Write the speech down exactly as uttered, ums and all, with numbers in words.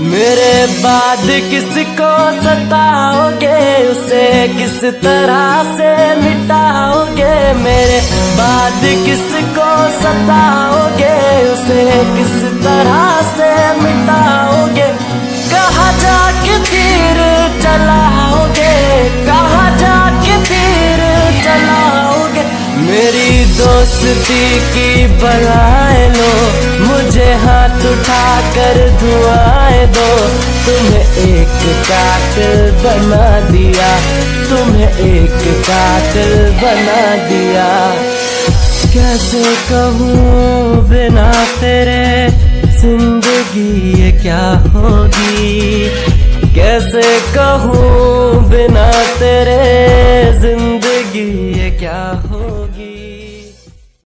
मेरे बाद किसको सताओगे, उसे किस तरह से मिटाओगे। मेरे बाद किसको सताओगे, उसे किस तरह से मिटाओगे। कहाँ जाके तीर चलाओगे, कहाँ जाके तीर चलाओगे। मेरी दोस्ती की बलाएं लो, मुझे हाथ उठाकर दुआएं दो। तुम्हें एक कातिल बना दिया, तुम्हें एक कातिल बना दिया। कैसे कहूँ बिना तेरे जिंदगी ये क्या होगी। कैसे कहूँ बिना तेरे जिंदगी ये क्या